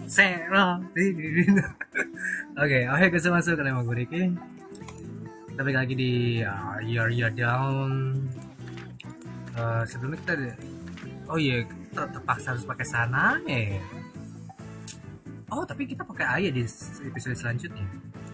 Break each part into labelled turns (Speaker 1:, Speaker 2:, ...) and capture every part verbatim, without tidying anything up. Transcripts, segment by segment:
Speaker 1: Sero. Oke, oke kita masuk ke nama gue Riki. Kita balik lagi di uh, Year Year Down. Uh, sebelumnya kita ada, oh iya ter terpaksa harus pakai sana eh. Oh tapi kita pakai A ya di episode selanjutnya.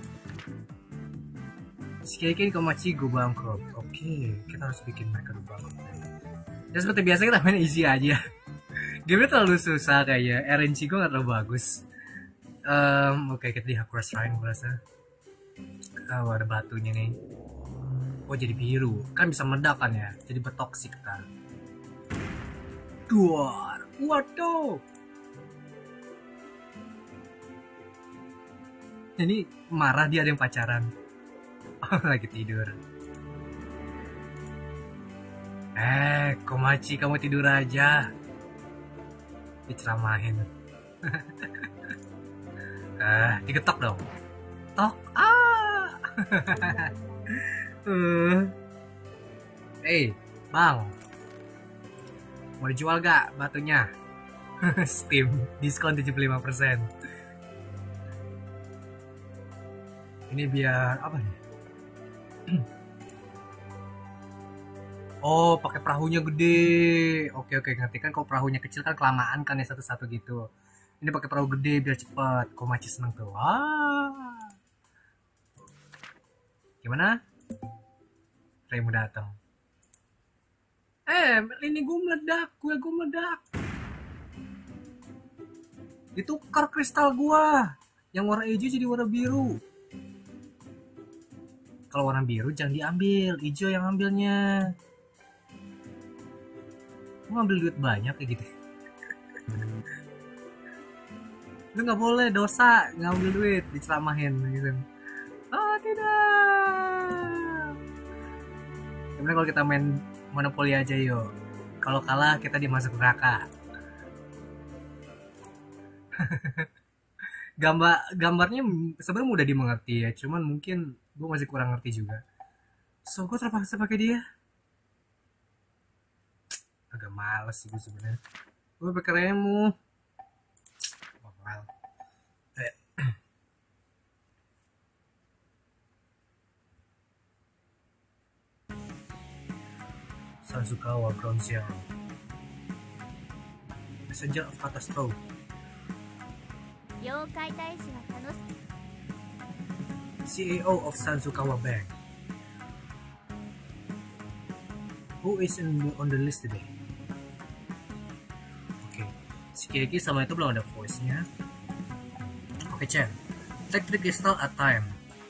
Speaker 1: Sekali Komachi go bangkrut. Oke, kita harus bikin mereka go bangkrut. Dan seperti biasa kita main easy aja. Game terlalu susah kayaknya. R N G gue gak terlalu bagus. Um, Oke, kita di Hakura Shrine gue rasa. Oh, ada batunya nih. Oh jadi biru. Kan bisa meledak kan ya. Jadi bertoksik kan. Duar. Waduh. Ini marah dia ada yang pacaran. Oh lagi tidur. Eh, Komachi kamu tidur aja. Diceramahin. Eh, diketok dong. Tok. Ah. uh. Eh, hey, Bang. Mau dijual gak batunya? Steam, diskon tujuh puluh lima persen. Ini biar apa nih? Oh, pakai perahunya gede. Oke oke, ngerti kan kalau perahunya kecil kan kelamaan kan ya satu-satu gitu. Ini pakai perahu gede biar cepet. Komachi seneng tuh. Wah. Gimana? Rey mau datang. Eh, ini gue meledak, gue gue meledak. Ditukar kristal gua. Yang warna hijau jadi warna biru. Kalau warna biru jangan diambil, hijau yang ambilnya. Lu ngambil duit banyak kayak gitu. Lu nggak boleh, dosa ngambil duit, diceramahin gitu. Oh tidak. Sebenarnya kalau kita main monopoli aja yuk. Kalau kalah kita dimasuk neraka. Gambar gambarnya sebenarnya mudah dimengerti ya, cuman mungkin gue masih kurang ngerti juga. So gue terpaksa pakai dia. Agak males sih gue sebenarnya. Gue pakai remu. Oh, well. eh. Sanzukawa Ground Zero, Messenger of Catastrophe. C E O of Sanzukawa Bank. Who is in, on the list today? Kiki sama itu belum ada voice-nya. Oke, okay, Chen. Take three crystal at time.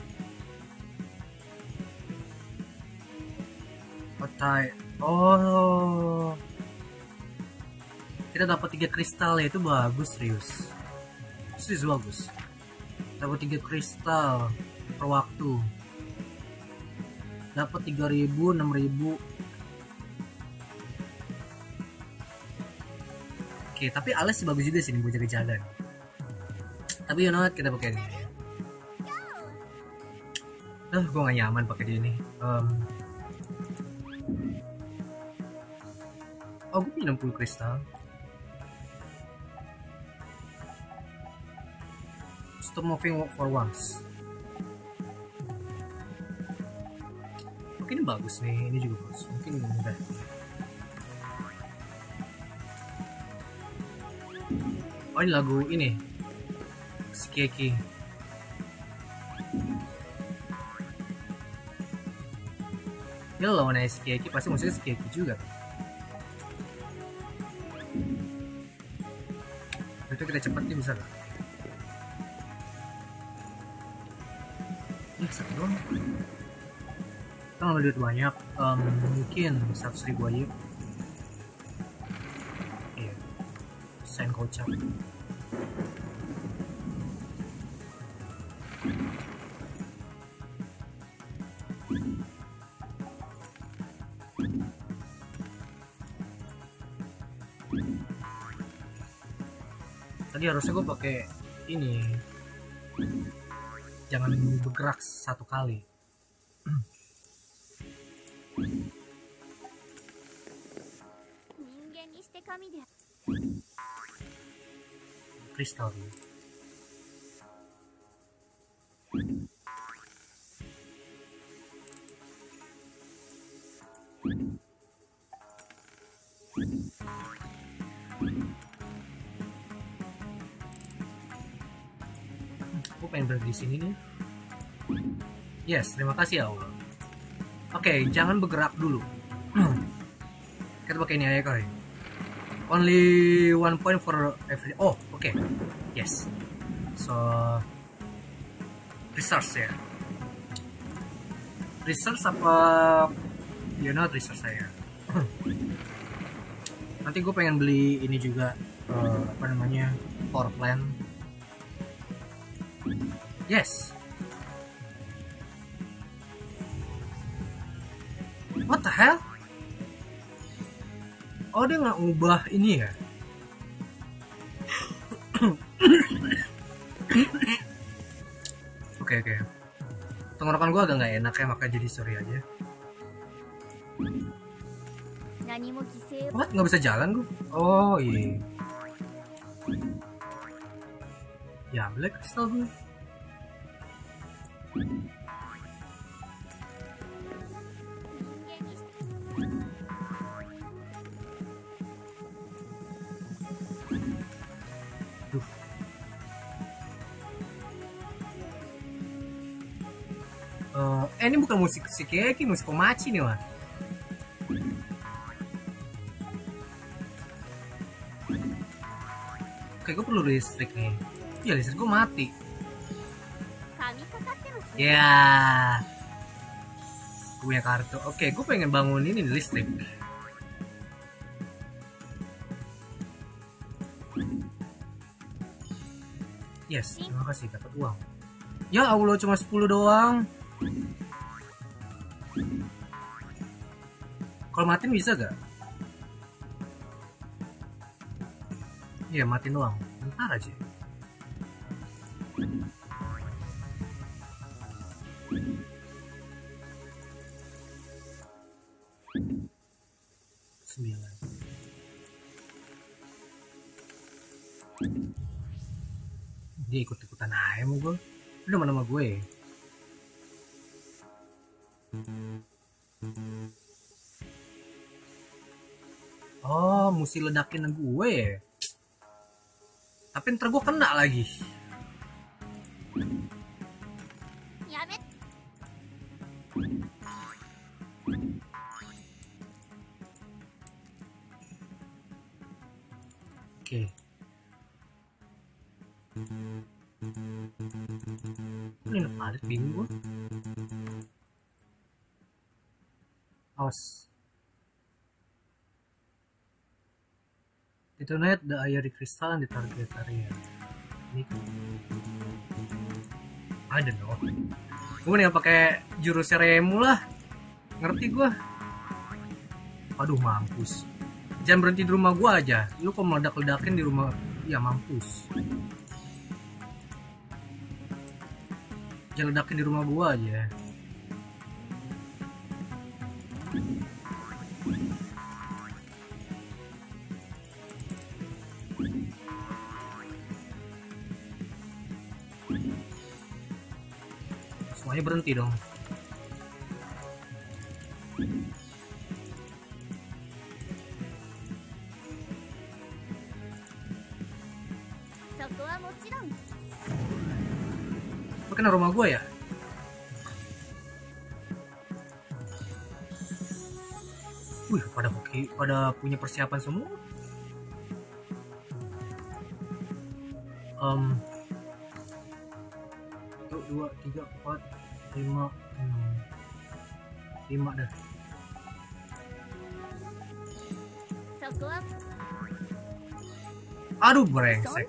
Speaker 1: At time. Oh. Kita dapat tiga kristal ya, itu bagus serius. Serius bagus. Dapat tiga kristal per waktu. Dapat tiga ribu, enam ribu. Oke, okay, tapi alas sih bagus juga sih nih buat jaga-jaga. Tapi you know what, kita pakai ini. Ah, gue gak nyaman pakai dia ini. Um... Oh, gue punya enam puluh kristal. Stop moving for once. Oke, ini bagus nih, ini juga bagus. Mungkin mudah. Oh ini lagu ini Shigeki. Ini lawannya Shigeki pasti musiknya Shigeki juga. Itu kita cepetnya bisa gak? Ya satu doang. Kita ngambil duit banyak, um, mungkin seratus ribu aja. Iya, sign kocak. Tadi harusnya gue pakai ini, jangan bergerak satu kali. Kristal. pengen berada di sini nih. Yes, terima kasih ya Allah. Oke, okay, jangan bergerak dulu. Kita pakai ini aja kali. Only one point for every. Oh, oke. Okay. Yes. So research ya. Research apa? You know research saya. Nanti gue pengen beli ini juga, uh, apa namanya, power plant. Yes. What the hell? Oh, dia nggak ngubah ini ya? Oke oke. Tenggorokan gue agak nggak enak ya, makanya jadi sorry aja. What? Nggak bisa jalan gue? Oh iya. Ya, black crystal gue. Duh. Uh, eh ini bukan musik Shigeki, musik Komachi nih mah. Oke, gue perlu listrik nih. Ya listrik gue mati. Ya, yeah. Gue punya kartu. Oke, gue pengen bangun ini listrik. Yes, terima kasih dapat uang. Ya Allah, cuma sepuluh doang. Kalau matiin bisa gak? Iya, matiin doang. Bentar aja. Sembilan. Dia ikut-ikutan aja mau gue. Udah mana sama gue. Oh, mesti ledakin gue. Tapi ntar gue kena lagi. Oke. Ini invalid, bingung gue. Awas. Detonate the air crystal di target area. Ini I don't know. Gue nih pakai jurus Remu lah. Ngerti gue. Aduh, mampus. Jangan berhenti di rumah gue aja. Lu kok meledak-ledakin di rumah. Ya mampus. Jangan ledakin di rumah gue aja. Semuanya berhenti dong. Apa kena rumah gue ya? Wih, pada pada punya persiapan semua. Um, satu, dua, tiga, empat, lima, enam, lima dah. Aduh, brengsek.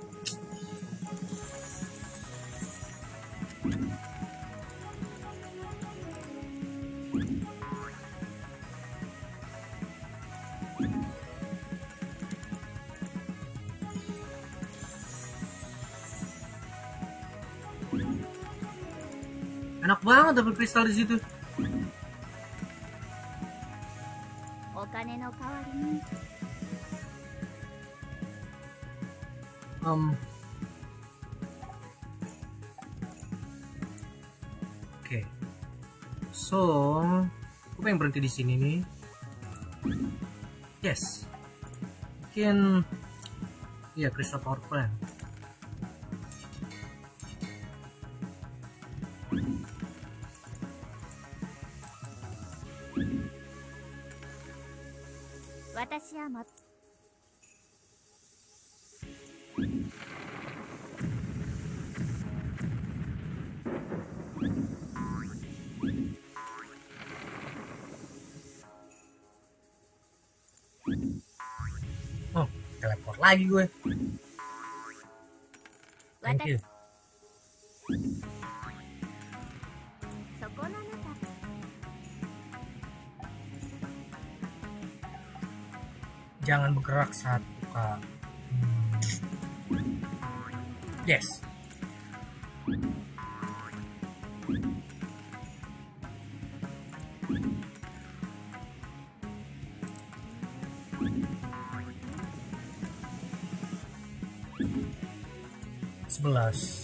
Speaker 1: Enak banget dapat kristal di situ. Um. Oke. Okay. So, aku pengen berhenti di sini nih. Yes. Mungkin ya, crystal power plant.
Speaker 2: 私はま
Speaker 1: Oh, teleport lagi gue. Thank you.
Speaker 2: そこのあなた
Speaker 1: Jangan bergerak saat buka. Hmm. Yes. Sebelas.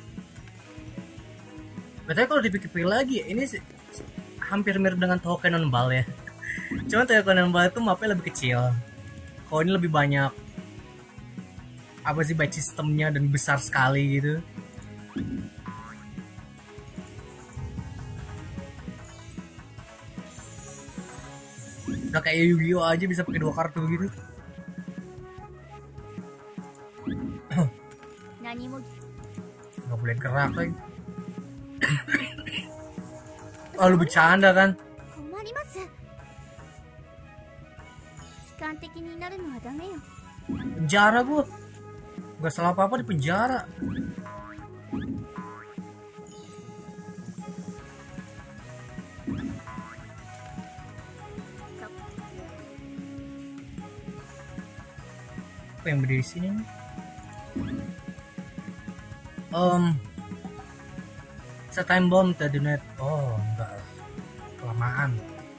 Speaker 1: Betulnya kalau dipikir-pikir lagi, ini sih hampir mirip dengan Touhou Cannonball ya. Cuma Touhou Cannonball itu mapnya lebih kecil. Kalau ini lebih banyak apa sih batch sistemnya dan besar sekali gitu. Udah kayak Yu-Gi-Oh aja bisa pakai dua kartu gitu. Nggak boleh gerak lagi. Oh, lu bercanda kan? Penjara gua. Gak salah apa-apa di penjara. Apa yang berdiri sini nih? Um, set time bomb detonate. Oh, enggak. Kelamaan.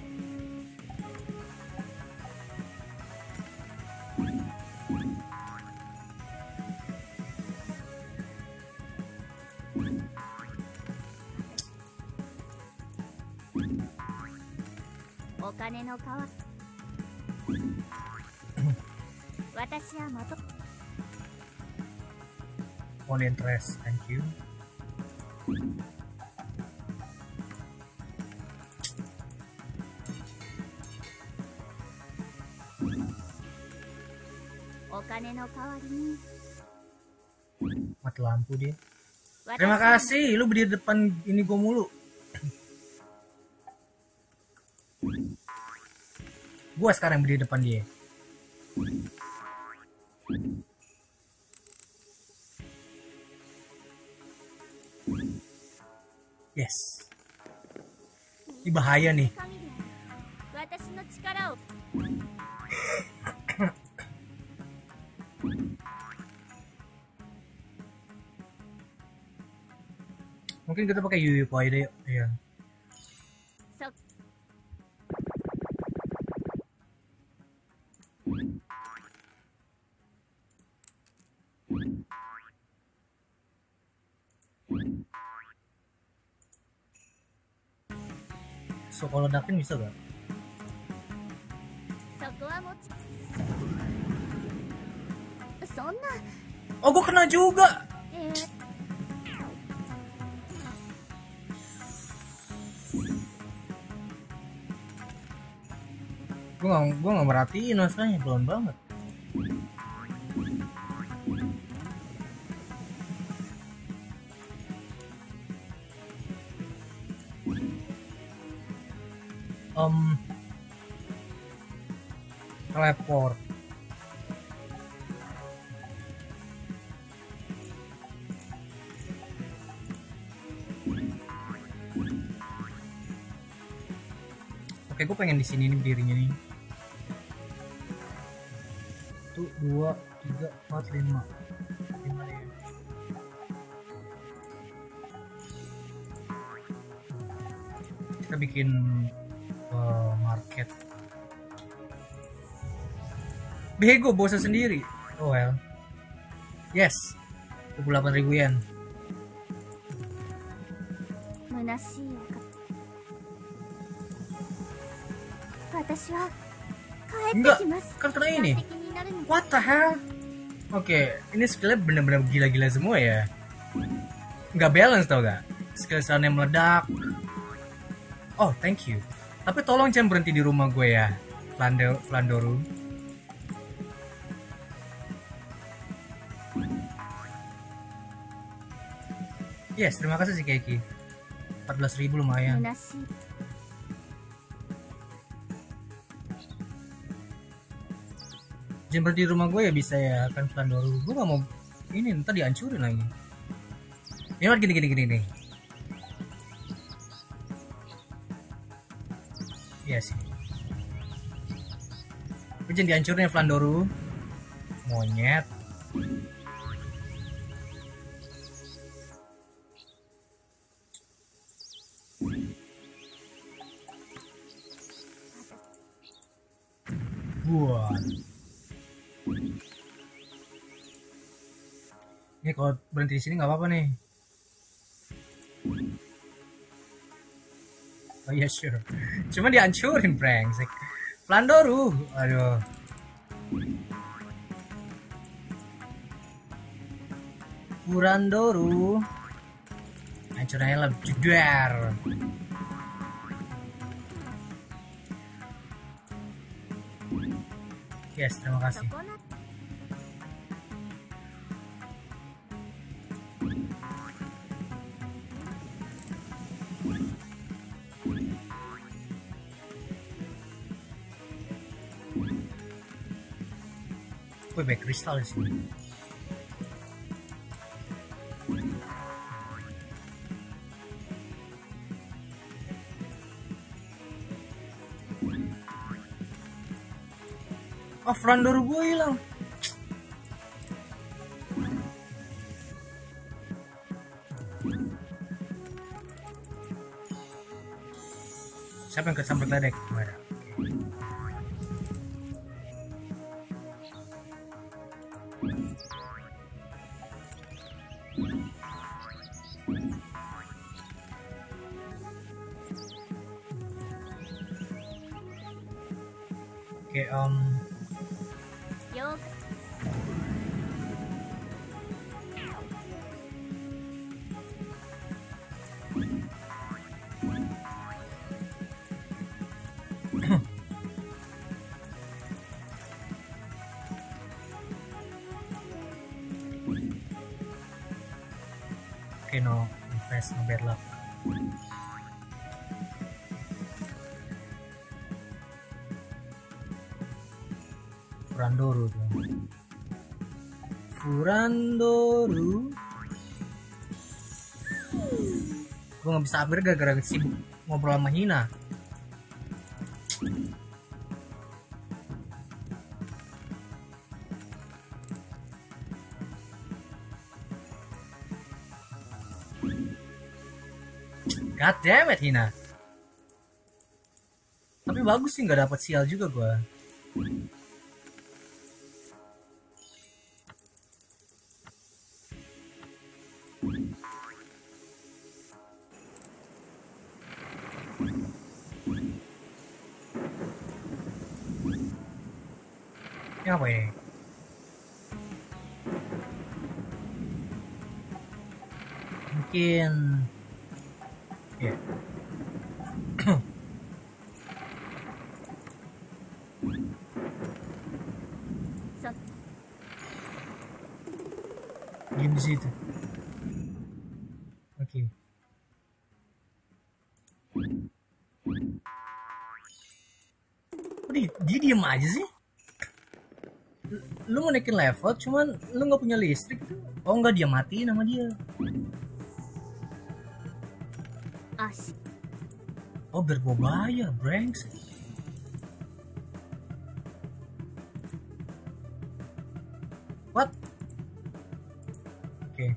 Speaker 1: On interest, thank you. Mati lampu dia. Terima kasih, lu berdiri depan ini gue mulu. Gua sekarang berdiri depan dia. Yes. Ini bahaya nih. Mungkin kita pakai Yu Yu aja deh. Iya. So kalau dakin bisa gak? Oh, gue kena juga. Gue gak, gue gak merhatiin masalahnya, belum banget. Um, teleport. Oke, gue pengen di sini nih berdirinya nih. Satu, dua, tiga, empat, lima. Lima ya. Kita bikin uh, market. Bego, bosan sendiri. Oh well. Yes. dua puluh delapan ribu yen. Enggak, kan kena ini. What the hell? Oke, okay, ini skillnya bener-bener gila-gila semua ya. Nggak balance tau gak? Skill serannya meledak. Oh, thank you. Tapi tolong jangan berhenti di rumah gue ya, Flandor, Flandoru. Yes, terima kasih si Keki. empat belas ribu lumayan.
Speaker 2: 虚しい
Speaker 1: Jangan berhenti di rumah gue ya bisa ya kan Flandoru. Gue gak mau ini ntar dihancurin lagi. Ini gini gini gini nih. Iya sih. Gue jangan dihancurin ya Flandoru. Monyet. Wah. Ini kalau berhenti di sini nggak apa-apa nih. Oh iya sure. Cuma dihancurin brengsek. Flandoru. Aduh. Furandoru. Hancurnya lebih jedar. Yes, terima kasih.
Speaker 2: そこな
Speaker 1: Wih, baik kristal di sini. Oh, Flandoru gue hilang. Siapa yang kesambet ledek? Gimana? Oke, um,
Speaker 2: 了解
Speaker 1: oke no invest no bad luck. Furandoru tuh. Furandoru. Gue nggak bisa upgrade gara-gara sibuk ngobrol sama Hina. God damn it Hina. Tapi bagus sih nggak dapat sial juga gue. Ini apa ini? Mungkin ya.
Speaker 2: So,
Speaker 1: Diam di situ. Oke. Kok dia, dia diem aja sih? Lu mau naikin level, cuman lu nggak punya listrik tuh. Oh enggak, dia mati nama dia.
Speaker 2: 足
Speaker 1: Oh biar gua bayar, brengsek. What? Oke.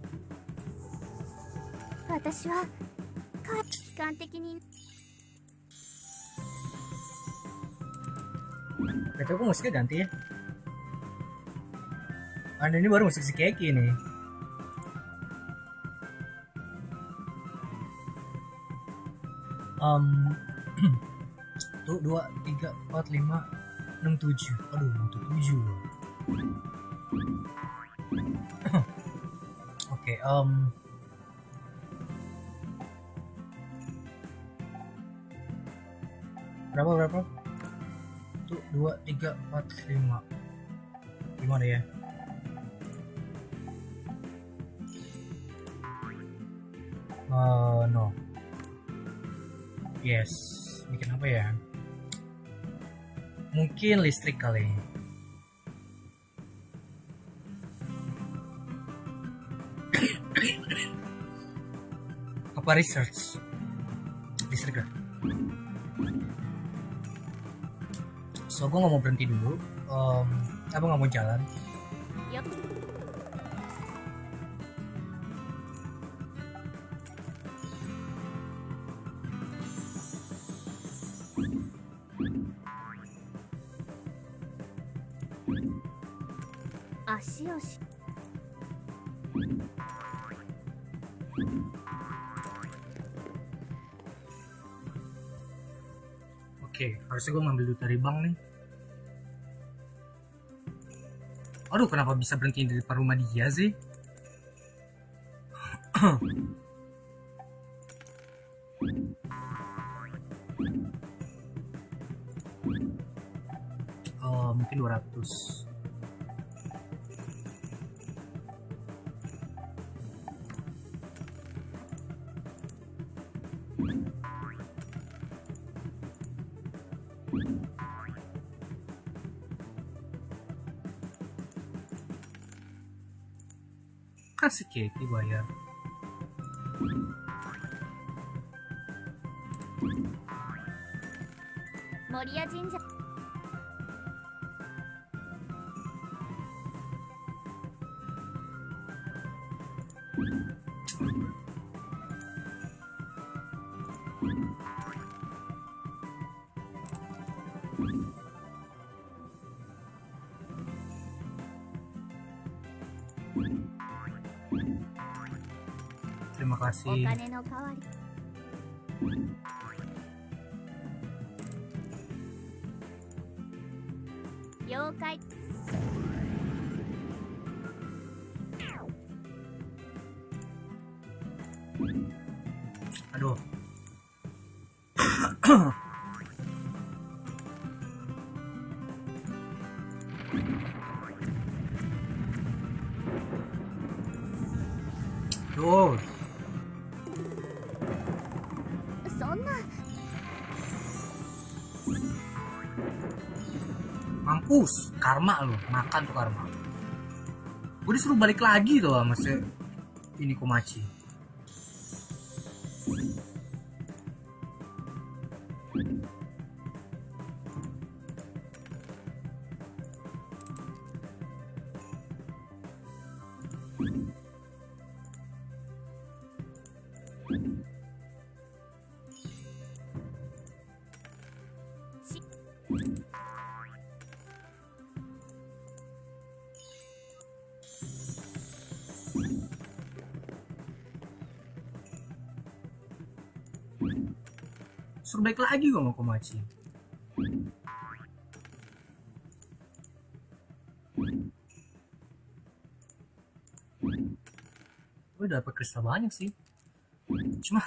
Speaker 2: 私はか期間的に
Speaker 1: Betul, aku musiknya ganti ya. Ada ini baru musik si Keki nih. Um, tuh dua tiga empat lima enam tujuh. Aduh, untuk tujuh. Oke, um, berapa berapa? Tuh dua tiga empat lima. Gimana ya? Uh, no. Yes. Bikin apa ya? Mungkin listrik kali. Apa research? Listrik lah. So gue nggak mau berhenti dulu. Um, apa nggak mau jalan?
Speaker 2: Yup. Ashi oshi.
Speaker 1: Oke, harusnya gue ngambil duit dari bank nih. Aduh, kenapa bisa berhenti di depan rumah dia sih? Oh, mungkin dua ratus. Kasih Katie bayar.
Speaker 2: Moriya Jinja. Terima kasih. Okane no kawari. Yokai.
Speaker 1: Aduh. Tuh. Mampus, karma lo, makan tuh karma. Gue disuruh balik lagi tuh sama si ini Komachi. Suruh balik lagi gue mau Komachi. Gue dapet kristal banyak sih. Cuma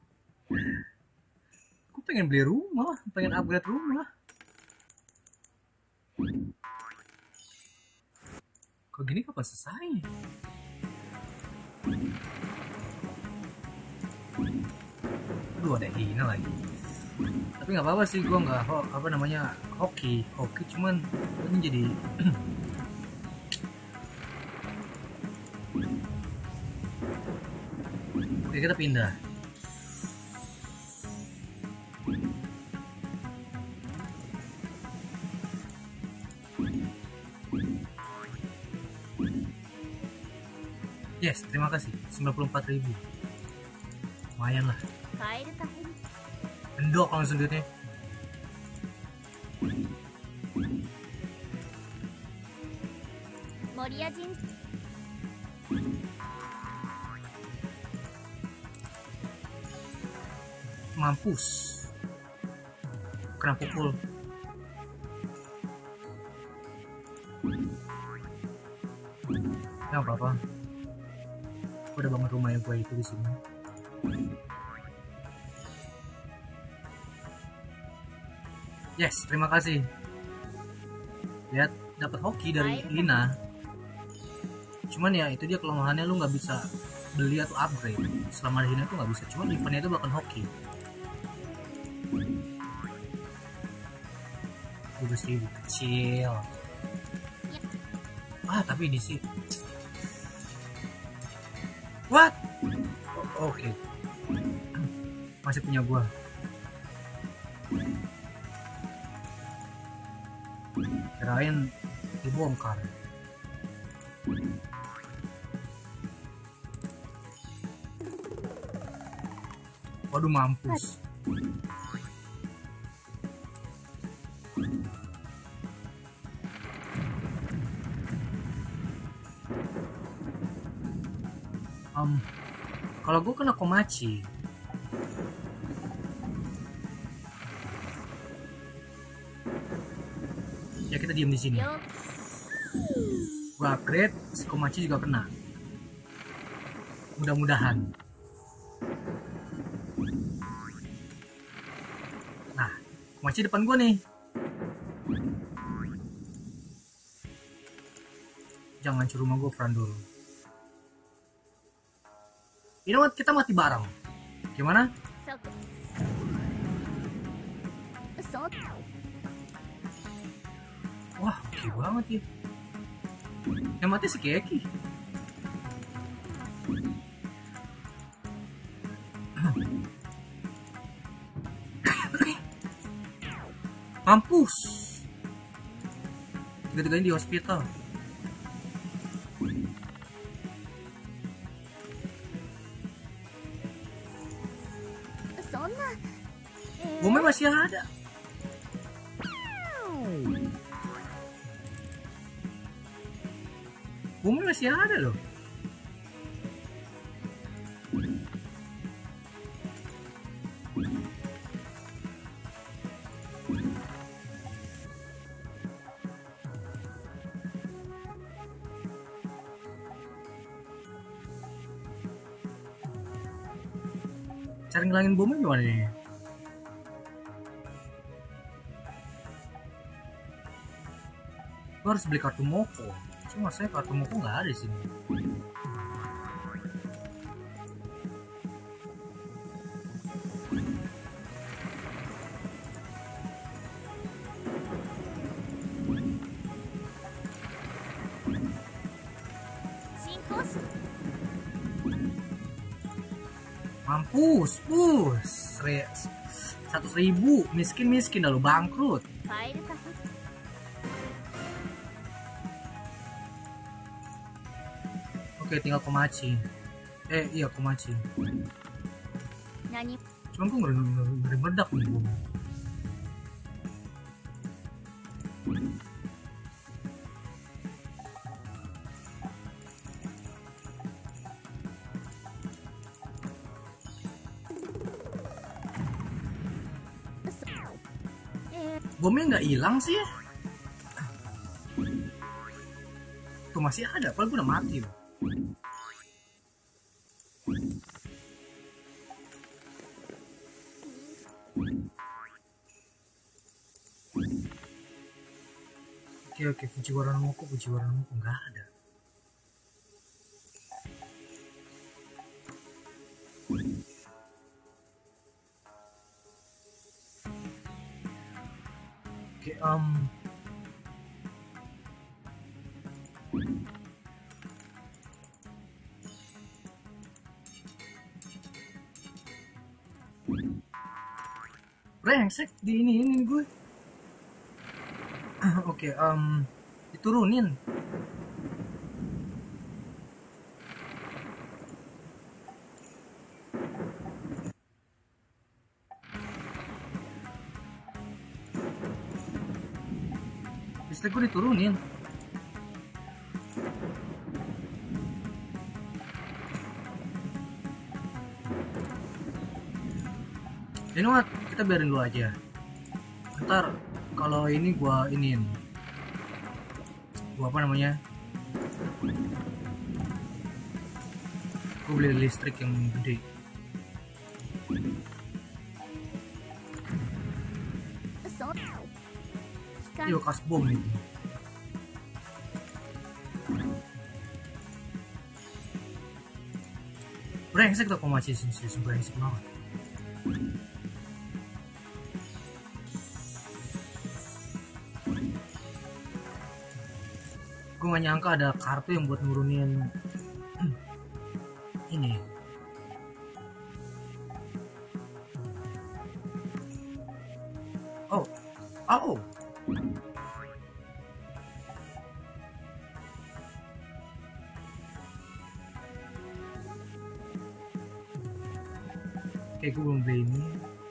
Speaker 1: gue pengen beli rumah, pengen upgrade rumah. Kok gini kapan selesai? Aduh, ada hina lagi. Tapi nggak apa-apa sih, gue nggak ho apa namanya hoki hoki cuman ini jadi oke, kita pindah. Yes, terima kasih. sembilan puluh empat ribu. Lumayan lah. Endok langsung duitnya.
Speaker 2: Moriya Jinja.
Speaker 1: Mampus. Kena pukul. Nggak apa-apa. Gue udah bangun rumah yang gue itu di sini. Yes, terima kasih. Lihat, dapat hoki dari Lina. Cuman ya itu dia kelemahannya, lu nggak bisa beli atau upgrade. Selama di sini tuh nggak bisa, cuma eventnya itu bahkan hoki. dua belas ribu kecil. Ah tapi ini sih what? Oh, oke okay. Masih punya gua. Kirain dibongkar. Waduh mampus. Um, kalau gue kena Komachi, ya kita diem di sini. Gue upgrade, si Komachi juga kena. Mudah-mudahan. Nah, Komachi depan gue nih. Jangan curi rumah gue, peran dulu. You know what? Kita mati bareng. Gimana? Wah, oke okay banget ya. Yang mati si Keki. Mampus. Tiga-tiganya di hospital. Bomnya masih ada. Bomnya masih ada loh. Cara ngilangin bomnya gimana nih? Gue harus beli kartu Moko. Cuma saya kartu Moko nggak ada di sini. Mampus, pus, seratus ribu, miskin miskin lalu bangkrut. Oke, tinggal Komachi. Eh, iya Komachi. Cuman gue ngeri meledak nih gue. Bomnya nggak hilang sih ya? Tuh masih ada, padahal gue udah mati loh. Oke oke, Fujiwara no Moko, Fujiwara no Moko nggak ada. Oke, um, brengsek di ini ini gue. Oke, okay, um, diturunin. Listrik gue diturunin. You know what? Kita biarin dulu aja. Ntar kalau ini gua iniin, gua apa namanya? Gua beli listrik yang gede. Yo, kas bom itu. Brengsek tuh Komachi sini, serius brengsek banget. Gue gak nyangka ada kartu yang buat nurunin ini. Oh, oh. Oke, gue belum beli ini.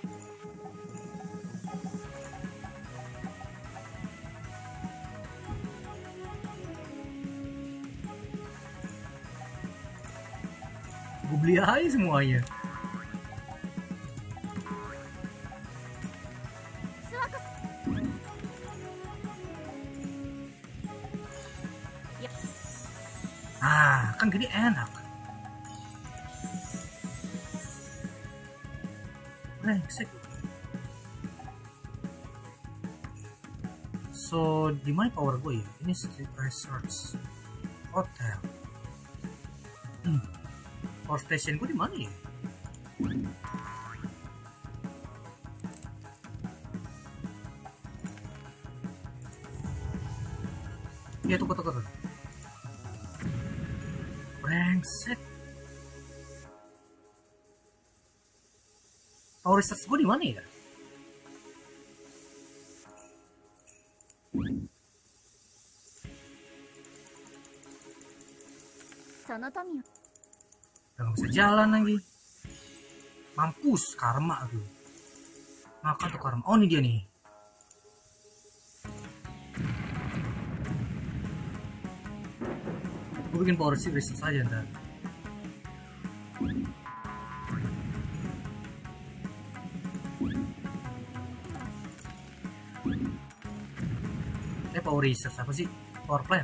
Speaker 1: Gue beli aja semuanya. Ah, kan gini enak. Brengsek. So, di mana power gue ya? Ini Street Research Hotel. Hmm. Power station gue di mana ya? Ya, tuh, tuh, tuh. Brengsek. Power research gue di mana ya? Udah gak bisa jalan lagi. Mampus, karma tuh. Makan tuh karma. Oh, ini dia nih. Gue bikin power research aja ntar. Eh, power research apa sih? Power plan.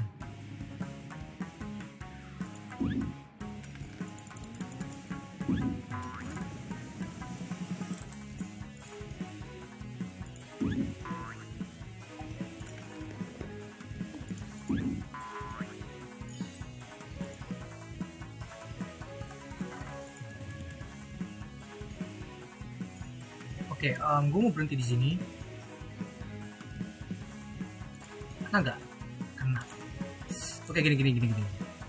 Speaker 1: Oke, um, gue mau berhenti di sini. Kena nggak? Kena. Oke, gini gini gini gini.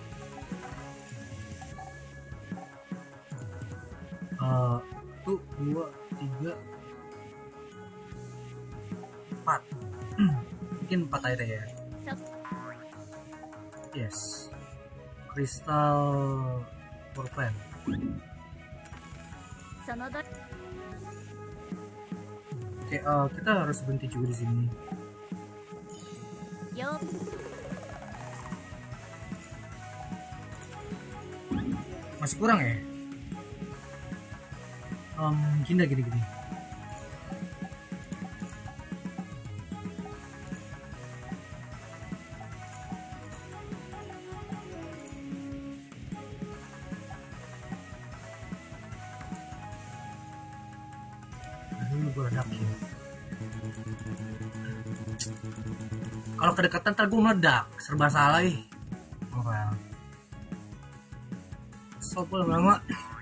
Speaker 1: Uh, tuh dua, tiga, empat. Mungkin empat aja ya. Yes. Kristal purple. Oke, uh, kita harus berhenti juga di sini. Masih kurang ya? Um, gini gini gini. Kalau kedekatan ntar gue meledak, serba salah ih. Oh, well. So gue lama-lama.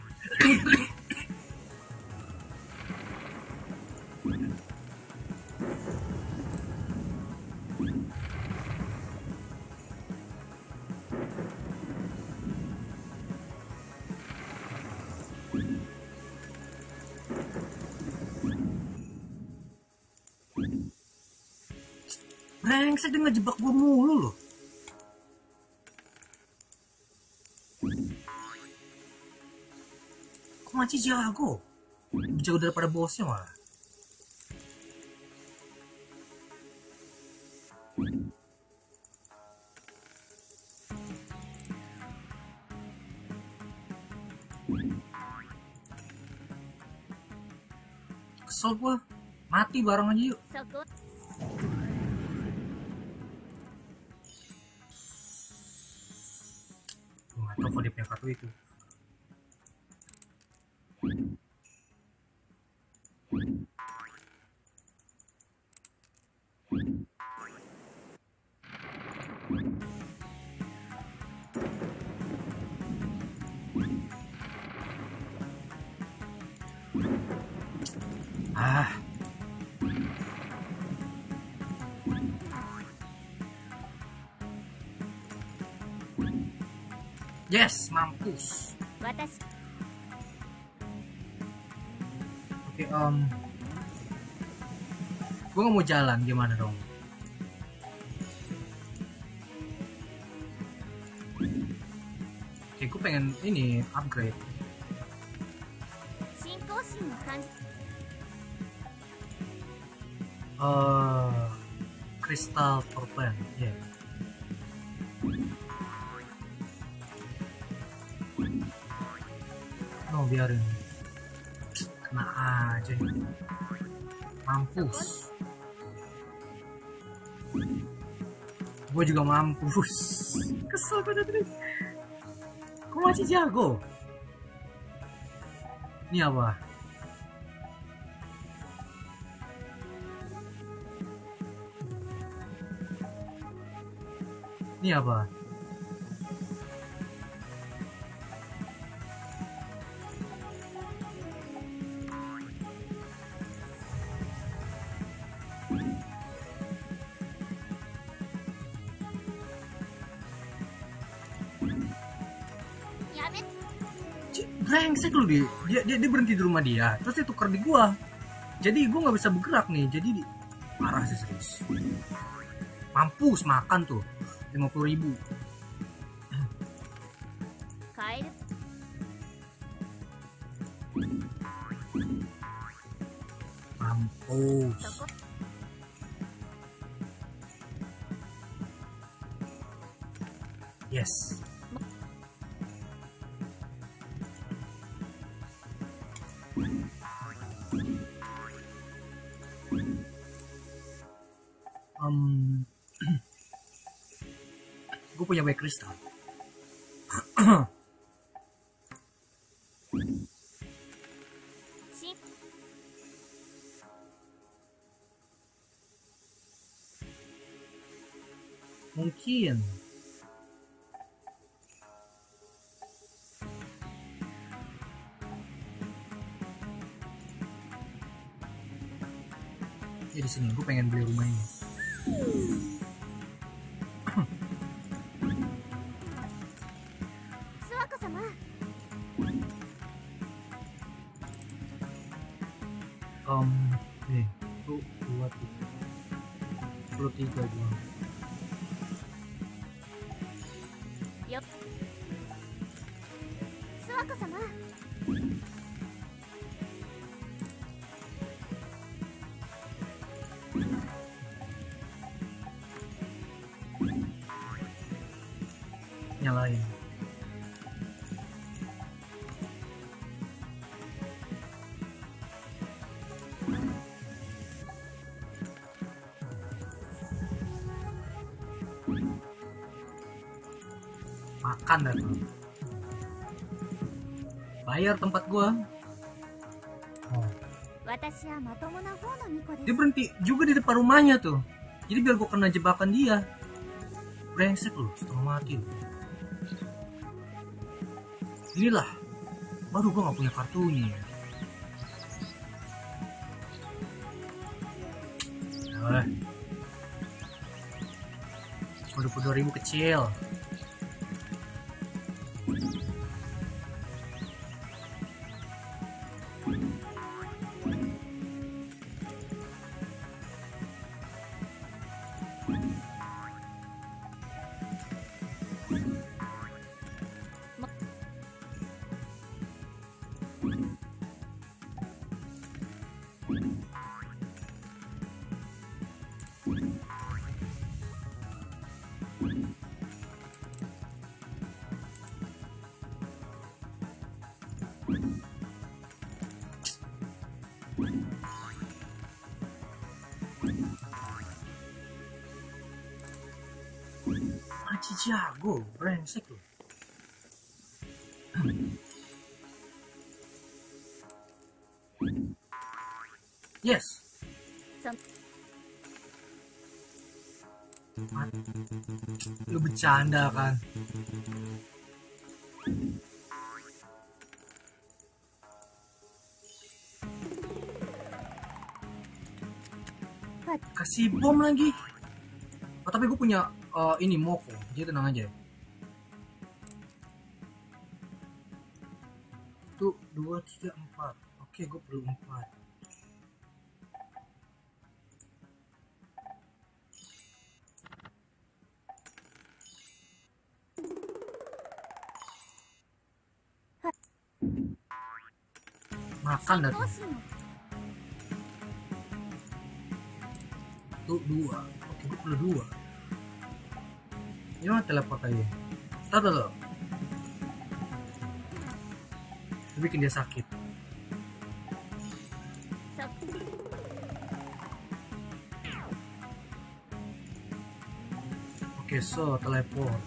Speaker 1: Brengsek, dia ngejebak gue mulu loh. Komachi jago. Lebih jago daripada bosnya malah. Kesel gue. Mati bareng aja yuk. Telepon dia punya kartu itu. Ah. Yes, mampus.
Speaker 2: Watashi.
Speaker 1: Oke, um, gue nggak mau jalan, gimana dong? Oke, gue pengen ini upgrade. Uh, crystal purple, ya. Yeah. Oh, biarin. Kena aja. Mampus. Gue juga mampus. Kesel gue tadi. Kok masih jago? Ini apa? Ini apa? Brengsek lu dia. Dia, dia dia berhenti di rumah dia, terus dia tuker di gua. Jadi gua nggak bisa bergerak nih. Jadi parah sih serius. Mampus makan tuh lima puluh ribu. Mampus. Yes. Um, gue punya white crystal. Mungkin ya di sini gue pengen beli rumah ini. Um, nih, tuh dua tiga, puluh tiga dua.
Speaker 2: Yup. Suaka-sama.
Speaker 1: Nyalain. Makan dah tuh. Bayar tempat gua. Oh. Dia berhenti juga di depan rumahnya tuh. Jadi biar gua kena jebakan dia. Brengsek lu, setengah mati lu. Inilah. Waduh, gua gak punya kartunya. Nah. dua puluh dua ribu kecil. Maci jago, brengsek lu. Yes. Lu bercanda kan? Kasih bom lagi. Oh, tapi gue punya uh, ini Moko, jadi tenang aja. Tuh, dua, tiga, empat. Oke, gue perlu empat. Makan dah tuh. Tuh, dua. Oke, gue perlu dua. Ini mana teleport aja? Tahu tuh. Bikin dia sakit. Oke, so teleport.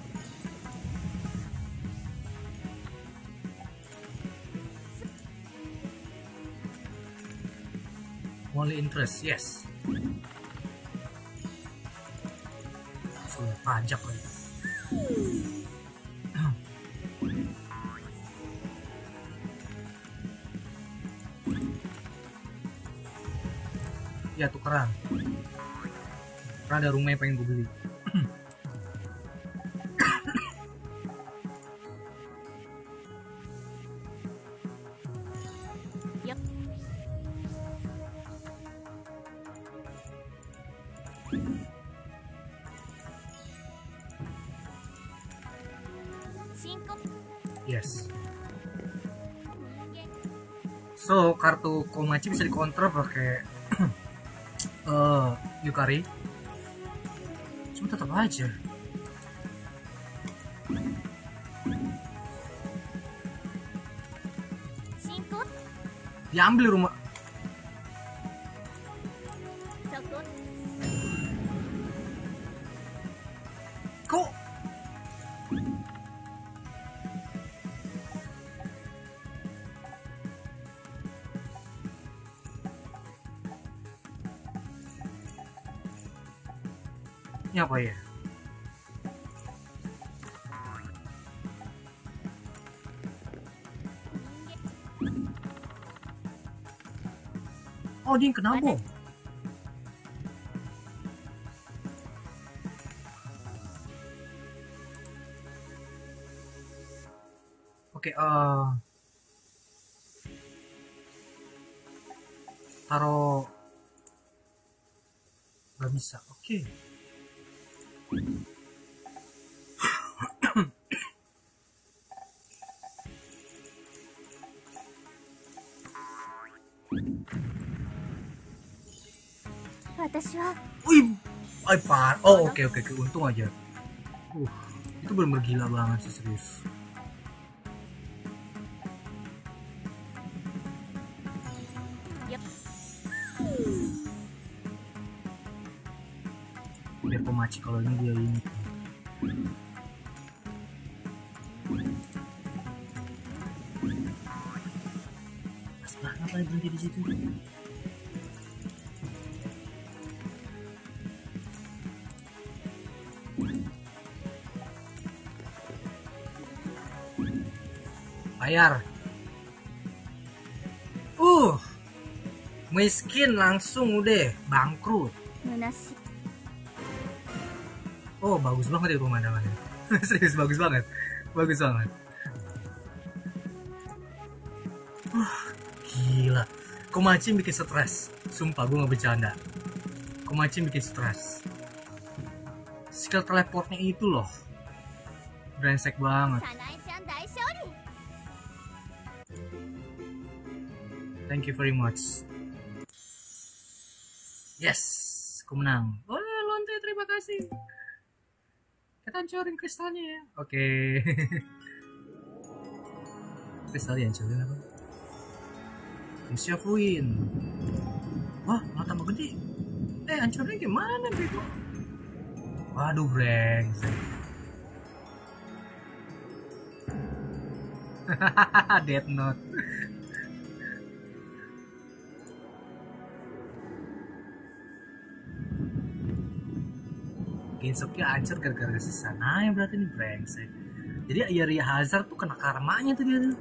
Speaker 1: Only interest, yes. Sudah pajak lagi. Ya tukeran. Karena ada rumah yang pengen gue beli. Yes. So kartu Komachi bisa dikontrol pakai uh, Yukari. Cuma tetap aja. Diambil rumah. Kok? Ini apa ya? Oh, dia yang kena bom. Oke, uh, taruh nggak bisa. Oke. Wih, ay, par. Oh, oke oke, oke. Untung aja. Uh, itu benar-benar gila banget sih, serius. Biar Komachi kalau ini dia ini. Pas banget lagi berhenti di situ. Bayar. Uh, miskin langsung udah bangkrut. Oh, bagus banget ya pemandangannya. Serius bagus banget, bagus banget. Uh, gila. Komachi bikin stres. Sumpah gue nggak bercanda. Komachi bikin stres. Skill teleportnya itu loh, brengsek banget. Thank you very much. Yes, aku menang. Wah, lonte, terima kasih. Kita hancurin kristalnya ya. Oke. Okay. Kristal dihancurin apa? Siapuin. Wah, mata tambah gede. Eh, hancurin gimana bego? Waduh, brengsek. Hahaha, Death Note. Gensoknya hancur gara-gara sisa. Nah, yang berarti ini brengsek. Jadi Area Hazard tuh kena karmanya tuh dia tuh.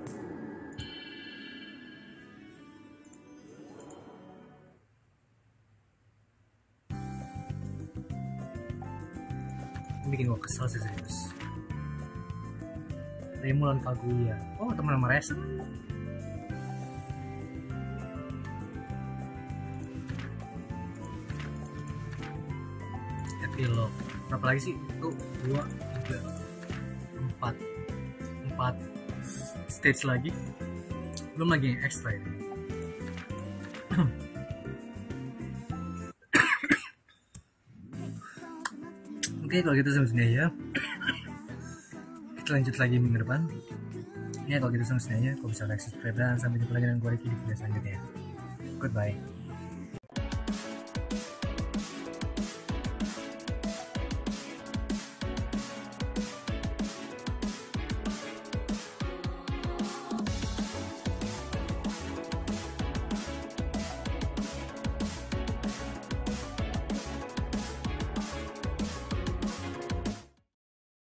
Speaker 1: bikin gue kesel sih serius. Remo lawan Kaguya. Oh teman sama Resen. Epilog. Berapa lagi sih? Tuh dua, tiga, empat, empat stage lagi. Belum lagi yang extra ini. Oke, kalau gitu sampai sini aja. Kita lanjut lagi minggu depan. Ya, kalau gitu sampai sini aja. Kalau bisa like, subscribe, dan sampai jumpa lagi dengan gue Ricky di video selanjutnya. Goodbye.